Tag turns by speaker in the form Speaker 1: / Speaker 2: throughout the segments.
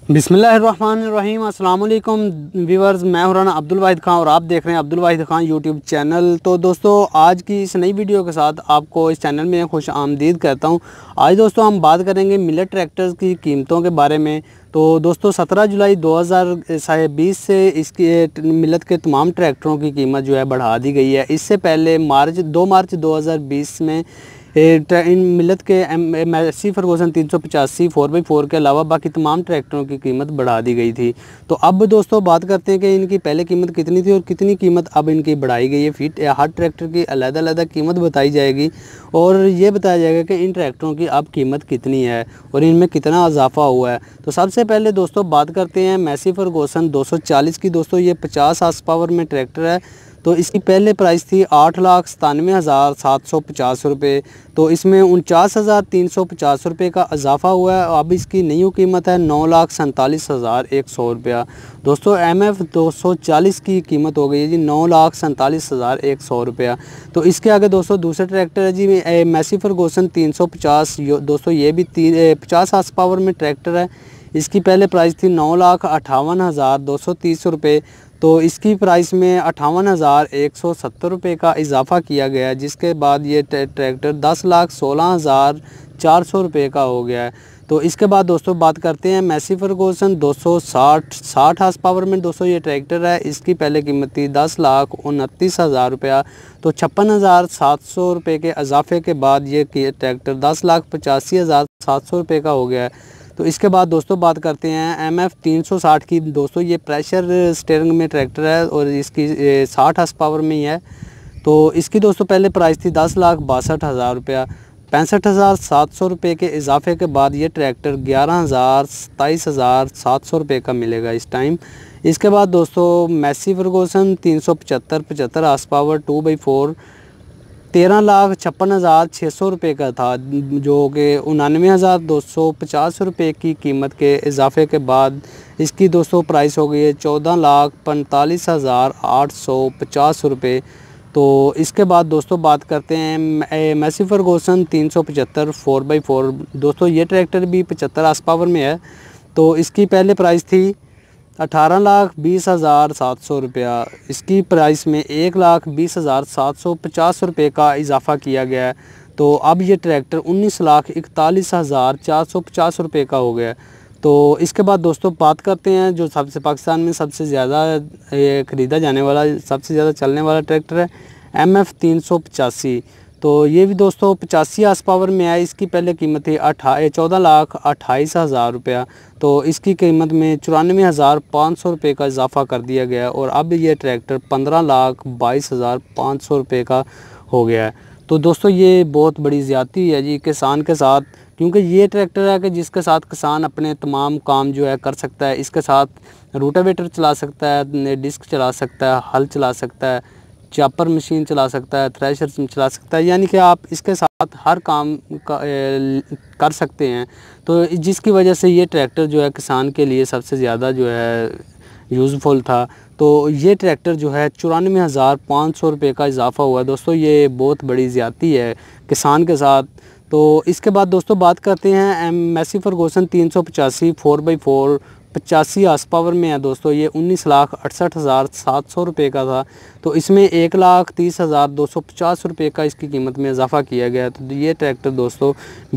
Speaker 1: बिस्मिल्लाहिर्रहमानिर्रहीम। अस्सलाम वालेकुम व्यूअर्स, मैं हूं राना अब्दुल वाहिद खान और आप देख रहे हैं अब्दुल वाहिद खान यूट्यूब चैनल। तो दोस्तों, आज की इस नई वीडियो के साथ आपको इस चैनल में खुश आमदीद कहता हूं। आज दोस्तों हम बात करेंगे मिलेट ट्रैक्टर्स की कीमतों के बारे में। तो दोस्तों 17 जुलाई 2020 से इसकी मिलत के तमाम ट्रैक्टरों की कीमत जो है बढ़ा दी गई है। इससे पहले 2 मार्च 2020 में इन मिलत के मैसी फर्गूसन 385 4x4 के अलावा बाकी तमाम ट्रैक्टरों की कीमत बढ़ा दी गई थी। तो अब दोस्तों बात करते हैं कि इनकी पहले कीमत कितनी थी और कितनी कीमत अब इनकी बढ़ाई गई है। फीट हर ट्रैक्टर की अलग-अलग कीमत बताई जाएगी और ये बताया जाएगा कि इन ट्रैक्टरों की अब कीमत कितनी है और इनमें कितना इजाफा हुआ है। तो सबसे पहले दोस्तों बात करते हैं मैसी फर्गूसन 240 की। दोस्तों ये 50 हार्स पावर में ट्रैक्टर है। तो इसकी पहले प्राइस थी 8,97,750 रुपये। तो इसमें 49,350 रुपये का इजाफा हुआ है। अब इसकी नई कीमत है 9,47,100 रुपया। दोस्तों MF 240 की कीमत हो गई है जी 9,47,100 रुपया। तो इसके आगे दोस्तों दूसरा ट्रैक्टर है जी मैसी फर्गूसन 350। दोस्तों ये भी 50 हार्स पावर में ट्रैक्टर है। इसकी पहले प्राइस थी 9,58,230 रुपये। तो इसकी प्राइस में 58,170 रुपये का इजाफ़ा किया गया, जिसके बाद ये ट्रैक्टर 10,16,400 रुपये का हो गया है। तो इसके बाद दोस्तों बात करते हैं मैसी फर्गूसन 260 हार्स पावर में। दोस्तों ये ट्रैक्टर है। इसकी पहले कीमत थी 10,29,000 रुपया। तो 56,700 रुपये के इजाफे के बाद ये ट्रैक्टर 10,85,700 रुपये का हो गया है। तो इसके बाद दोस्तों बात करते हैं MF 360 की। दोस्तों ये प्रेशर स्टीयरिंग में ट्रैक्टर है और इसकी 60 हार्स पावर में ही है। तो इसकी दोस्तों पहले प्राइस थी 10,62,000 रुपया। 65,700 रुपये के इजाफे के बाद ये ट्रैक्टर 11,27,700 रुपये का मिलेगा इस टाइम। इसके बाद दोस्तों Massey Ferguson 375 horse power 2x4 13,56,600 रुपये का था, जो कि 99,250 रुपये की कीमत के इजाफे के बाद इसकी दोस्तों प्राइस हो गई है 14,45,850 रुपये। तो इसके बाद दोस्तों बात करते हैं मैसी फर्गूसन 375 4x4। दोस्तों ये ट्रैक्टर भी 75 हार्स पावर में है। तो इसकी पहले प्राइस थी 18,20,700 रुपया। इसकी प्राइस में 1,20,750 रुपये का इजाफ़ा किया गया है। तो अब ये ट्रैक्टर 19,41,450 रुपये का हो गया है। तो इसके बाद दोस्तों बात करते हैं जो सबसे पाकिस्तान में सबसे ज़्यादा ख़रीदा जाने वाला, सबसे ज़्यादा चलने वाला ट्रैक्टर है MF 385। तो ये भी दोस्तों 85 हार्स पावर में है। इसकी पहले कीमत थी 14,28,000 रुपया। तो इसकी कीमत में 94,500 रुपये का इजाफा कर दिया गया और अब ये ट्रैक्टर 15,22,500 रुपये का हो गया है। तो दोस्तों ये बहुत बड़ी ज़्यादती है जी किसान के साथ, क्योंकि ये ट्रैक्टर है कि जिसके साथ किसान अपने तमाम काम जो है कर सकता है। इसके साथ रोटावेटर चला सकता है, डिस्क चला सकता है, हल चला सकता है, चॉपर मशीन चला सकता है, थ्रेशर चला सकता है, यानी कि आप इसके साथ हर काम कर सकते हैं। तो जिसकी वजह से ये ट्रैक्टर जो है किसान के लिए सबसे ज़्यादा जो है यूज़फुल था। तो ये ट्रैक्टर जो है 94,500 रुपये का इजाफ़ा हुआ है। दोस्तों ये बहुत बड़ी ज़्यादती है किसान के साथ। तो इसके बाद दोस्तों बात करते हैं Massey Ferguson 385 4x4 85 horse power में है। दोस्तों ये 19,68,700 रुपये का था। तो इसमें 1,30,250 रुपये का इसकी कीमत में इजाफा किया गया। तो ये ट्रैक्टर दोस्तों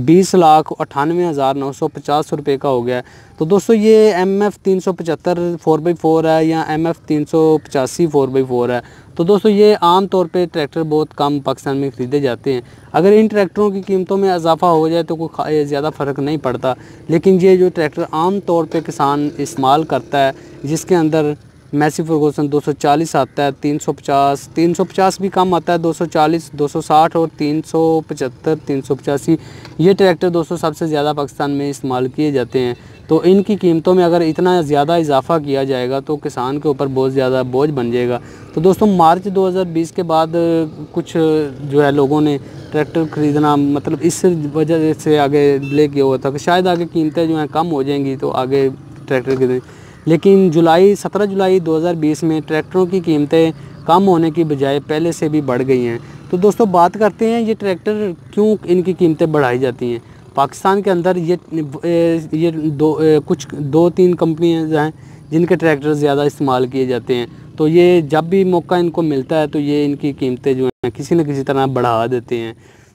Speaker 1: 20,98,950 रुपये का हो गया। तो दोस्तों ये MF 375 4x4 है या MF 385 4x4 है। तो दोस्तों ये आम तौर पे ट्रैक्टर बहुत कम पाकिस्तान में ख़रीदे जाते हैं। अगर इन ट्रैक्टरों की कीमतों में इजाफा हो जाए तो कोई ज़्यादा फ़र्क नहीं पड़ता, लेकिन ये जो ट्रैक्टर आम तौर पे किसान इस्तेमाल करता है, जिसके अंदर मैसी फर्गूसन 240 आता है, 350 भी कम आता है, 240 260 और 375 385 ये ट्रैक्टर दोस्तों सबसे ज़्यादा पाकिस्तान में इस्तेमाल किए जाते हैं। तो इनकी कीमतों में अगर इतना ज़्यादा इजाफा किया जाएगा तो किसान के ऊपर बहुत ज़्यादा बोझ बन जाएगा। तो दोस्तों मार्च 2020 के बाद कुछ जो है लोगों ने ट्रैक्टर ख़रीदना मतलब इस वजह से आगे डिले किया हुआ था कि शायद आगे कीमतें जो हैं कम हो जाएंगी तो आगे ट्रैक्टर खरीदें। लेकिन 17 जुलाई 2020 में ट्रैक्टरों की कीमतें कम होने की बजाय पहले से भी बढ़ गई हैं। तो दोस्तों बात करते हैं ये ट्रैक्टर क्यों इनकी कीमतें बढ़ाई जाती हैं। पाकिस्तान के अंदर ये कुछ 2-3 कंपनियाँ हैं जिनके ट्रैक्टर ज़्यादा इस्तेमाल किए जाते हैं। तो ये जब भी मौका इनको मिलता है तो ये इनकी कीमतें जो हैं किसी न किसी तरह बढ़ा देते हैं।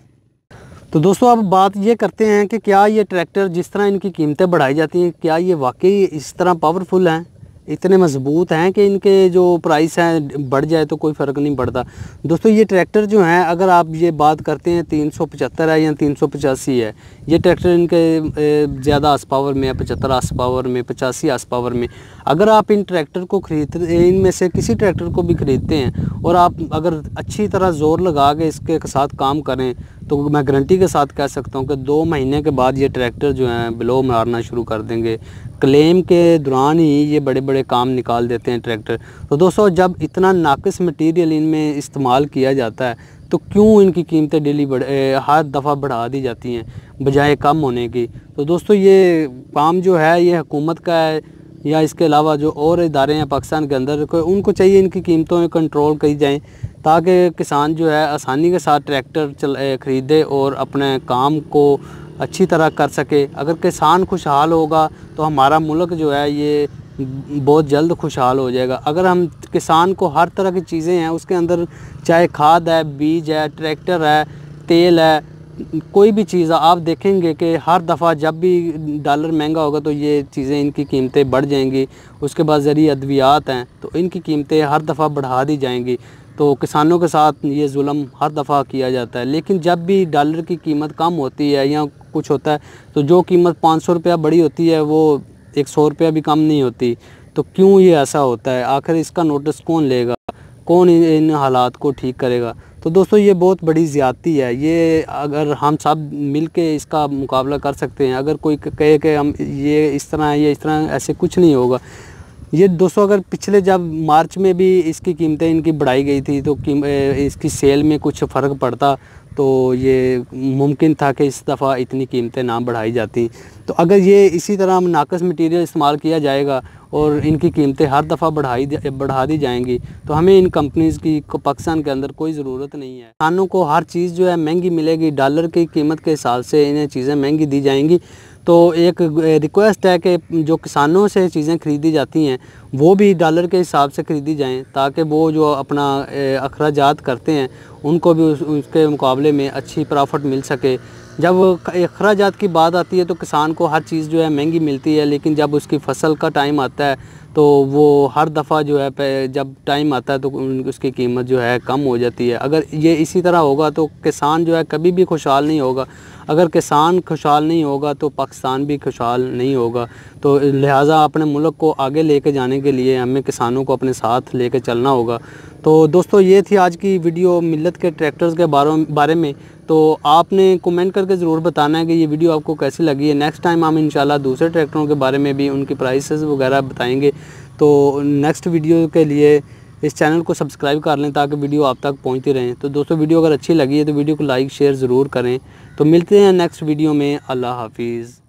Speaker 1: तो दोस्तों अब बात ये करते हैं कि क्या ये ट्रैक्टर जिस तरह इनकी कीमतें बढ़ाई जाती हैं, क्या ये वाकई इस तरह पावरफुल हैं, इतने मजबूत हैं कि इनके जो प्राइस हैं बढ़ जाए तो कोई फ़र्क नहीं पड़ता। दोस्तों ये ट्रैक्टर जो हैं, अगर आप ये बात करते हैं 375 है या 385 है, ये ट्रैक्टर इनके ज़्यादा हार्स पावर में है, 75 हार्स पावर में, 85 हार्स पावर में। अगर आप इन ट्रैक्टर को इनमें से किसी ट्रैक्टर को भी ख़रीदते हैं और आप अगर अच्छी तरह ज़ोर लगा के इसके साथ काम करें तो मैं गारंटी के साथ कह सकता हूँ कि 2 महीने के बाद ये ट्रैक्टर जो हैं ब्लो मारना शुरू कर देंगे। क्लेम के दौरान ही ये बड़े बड़े काम निकाल देते हैं ट्रैक्टर। तो दोस्तों जब इतना नाक़िस मटीरियल इनमें इस्तेमाल किया जाता है तो क्यों इनकी कीमतें डेली हर दफ़ा बढ़ा दी जाती हैं बजाय कम होने की। तो दोस्तों ये काम जो है ये हुकूमत का है या इसके अलावा जो और इदारे हैं पाकिस्तान के अंदर, उनको चाहिए इनकी कीमतों में कंट्रोल की जाए ताकि किसान जो है आसानी के साथ ट्रैक्टर ख़रीदे और अपने काम को अच्छी तरह कर सके। अगर किसान खुशहाल होगा तो हमारा मुल्क जो है ये बहुत जल्द खुशहाल हो जाएगा। अगर हम किसान को हर तरह की चीज़ें हैं उसके अंदर, चाहे खाद है, बीज है, ट्रैक्टर है, तेल है, कोई भी चीज़ आप देखेंगे कि हर दफ़ा जब भी डॉलर महंगा होगा तो ये चीज़ें इनकी कीमतें बढ़ जाएंगी। उसके बाद ज़रिए अद्वियात हैं तो इनकी कीमतें हर दफ़ा बढ़ा दी जाएंगी। तो किसानों के साथ ये जुल्म हर दफ़ा किया जाता है। लेकिन जब भी डॉलर की कीमत कम होती है या कुछ होता है तो जो कीमत 500 रुपया बड़ी होती है वो 100 रुपया भी कम नहीं होती। तो क्यों ये ऐसा होता है, आखिर इसका नोटिस कौन लेगा, कौन इन हालात को ठीक करेगा। तो दोस्तों ये बहुत बड़ी ज़्यादती है। ये अगर हम सब मिल के इसका मुकाबला कर सकते हैं, अगर कोई कहे कि हम ये इस तरह है या इस तरह, ऐसे कुछ नहीं होगा। ये दोस्तों अगर पिछले जब मार्च में भी इसकी कीमतें इनकी बढ़ाई गई थी तो इसकी सेल में कुछ फ़र्क पड़ता तो ये मुमकिन था कि इस दफ़ा इतनी कीमतें ना बढ़ाई जाती। तो अगर ये इसी तरह नाक़िस मटीरियल इस्तेमाल किया जाएगा और इनकी कीमतें हर दफ़ा बढ़ा दी जाएंगी तो हमें इन कंपनीज़ की पाकिस्तान के अंदर कोई ज़रूरत नहीं है। किसानों को हर चीज़ जो है महंगी मिलेगी, डॉलर की कीमत के हिसाब से इन्हें चीज़ें महंगी दी जाएंगी। तो एक रिक्वेस्ट है कि जो किसानों से चीज़ें ख़रीदी जाती हैं वो भी डॉलर के हिसाब से ख़रीदी जाएं ताकि वो जो अपना अखराजात करते हैं उनको भी उसके मुकाबले में अच्छी प्रॉफिट मिल सके। जब अखराजात की बात आती है तो किसान को हर चीज़ जो है महंगी मिलती है, लेकिन जब उसकी फ़सल का टाइम आता है तो वो हर दफ़ा जो है जब टाइम आता है तो उसकी कीमत जो है कम हो जाती है। अगर ये इसी तरह होगा तो किसान जो है कभी भी खुशहाल नहीं होगा। अगर किसान खुशहाल नहीं होगा तो पाकिस्तान भी खुशहाल नहीं होगा। तो लिहाजा अपने मुल्क को आगे लेके जाने के लिए हमें किसानों को अपने साथ लेके चलना होगा। तो दोस्तों ये थी आज की वीडियो मिल्लत के ट्रैक्टर्स के बारे में। तो आपने कमेंट करके ज़रूर बताना है कि ये वीडियो आपको कैसी लगी है। नेक्स्ट टाइम हम इंशाल्लाह दूसरे ट्रैक्टरों के बारे में भी उनकी प्राइसेस वगैरह बताएंगे। तो नेक्स्ट वीडियो के लिए इस चैनल को सब्सक्राइब कर लें ताकि वीडियो आप तक पहुंचती रहें। तो दोस्तों वीडियो अगर अच्छी लगी है तो वीडियो को लाइक शेयर ज़रूर करें। तो मिलते हैं नेक्स्ट वीडियो में। अल्लाह हाफिज़।